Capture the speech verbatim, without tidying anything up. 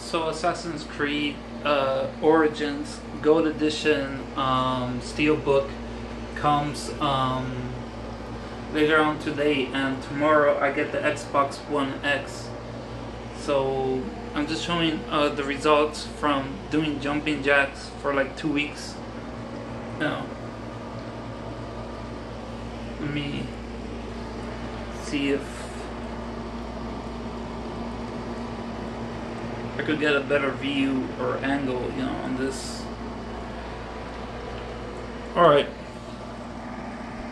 So Assassin's Creed uh, Origins Gold Edition um, Steelbook comes um, later on today, and tomorrow I get the Xbox One X. So I'm just showing uh, the results from doing jumping jacks for like two weeks. Now, let me see if I could get a better view or angle, you know, on this. Alright.